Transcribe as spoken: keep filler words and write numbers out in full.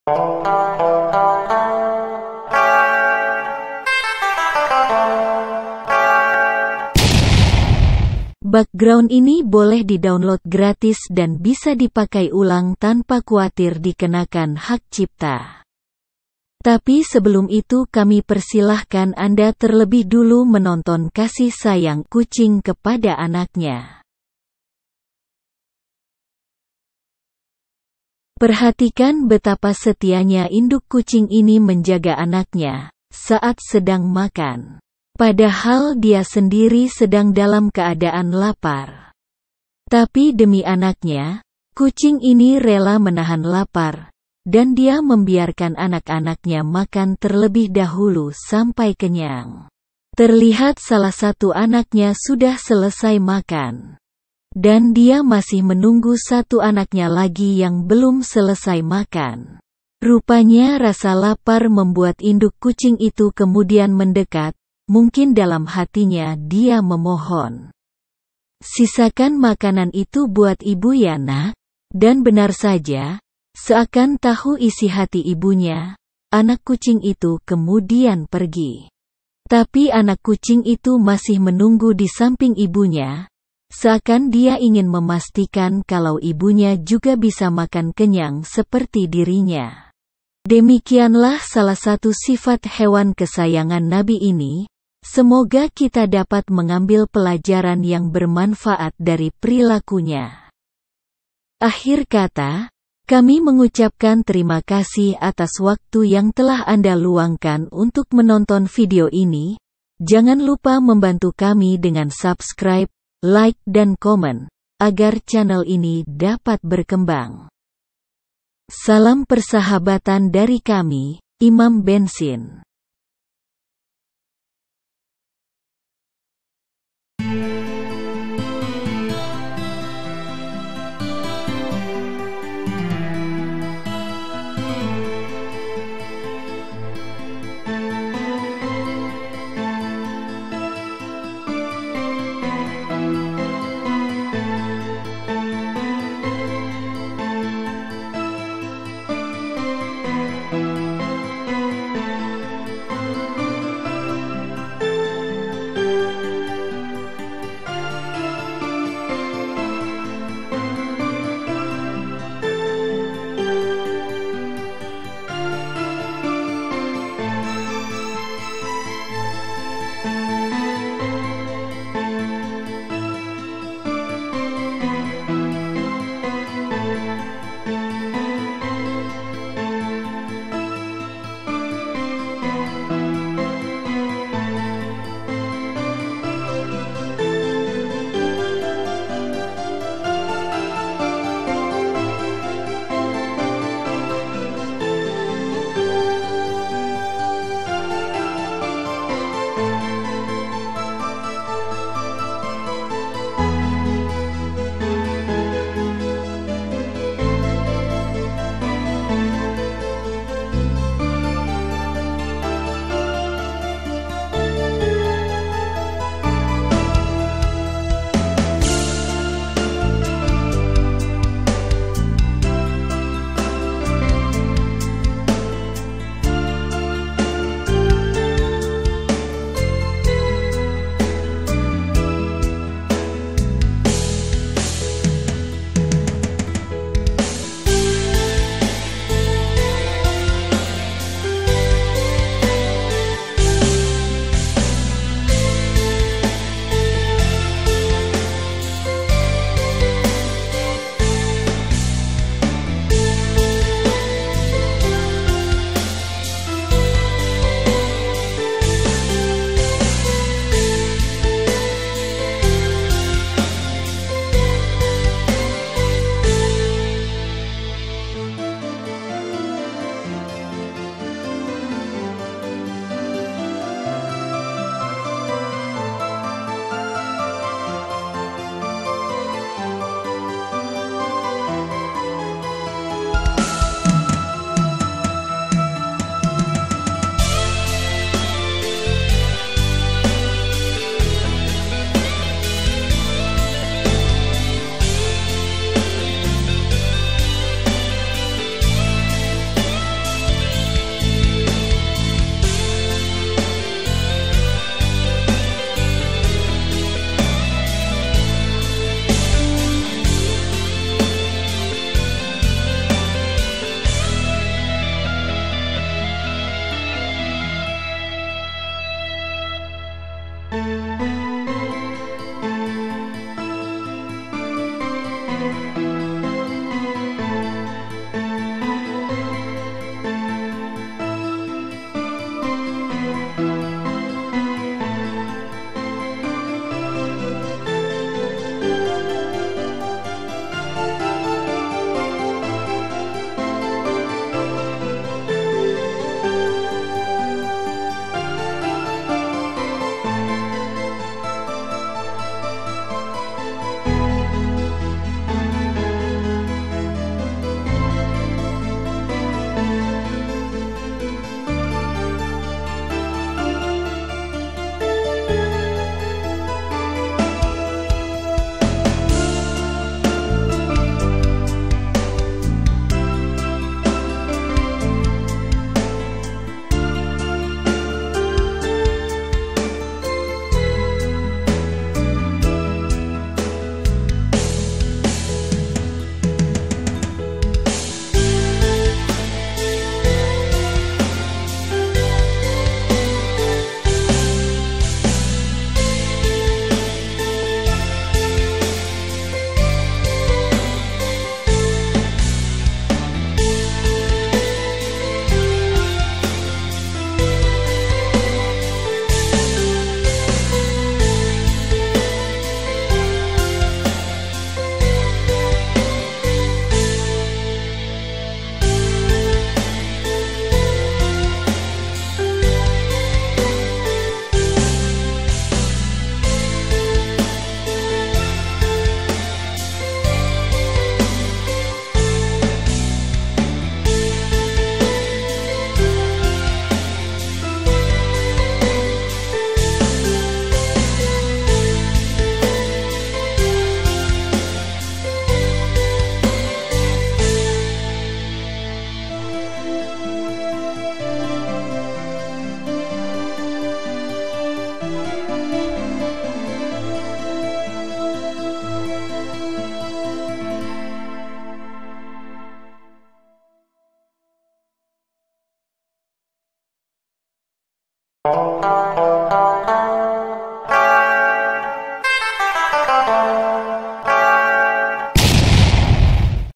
Background ini boleh di-download gratis dan bisa dipakai ulang tanpa khawatir dikenakan hak cipta. Tapi sebelum itu kami persilahkan Anda terlebih dulu menonton kasih sayang kucing kepada anaknya. Perhatikan betapa setianya induk kucing ini menjaga anaknya saat sedang makan. Padahal dia sendiri sedang dalam keadaan lapar. Tapi demi anaknya, kucing ini rela menahan lapar, dan dia membiarkan anak-anaknya makan terlebih dahulu sampai kenyang. Terlihat salah satu anaknya sudah selesai makan. Dan dia masih menunggu satu anaknya lagi yang belum selesai makan. Rupanya rasa lapar membuat induk kucing itu kemudian mendekat, mungkin dalam hatinya dia memohon. Sisakan makanan itu buat ibu ya nak, dan benar saja, seakan tahu isi hati ibunya, anak kucing itu kemudian pergi. Tapi anak kucing itu masih menunggu di samping ibunya, seakan dia ingin memastikan kalau ibunya juga bisa makan kenyang seperti dirinya. Demikianlah salah satu sifat hewan kesayangan Nabi ini. Semoga kita dapat mengambil pelajaran yang bermanfaat dari perilakunya. Akhir kata, kami mengucapkan terima kasih atas waktu yang telah Anda luangkan untuk menonton video ini. Jangan lupa membantu kami dengan subscribe, like dan komen, agar channel ini dapat berkembang. Salam persahabatan dari kami, Imam Bensin.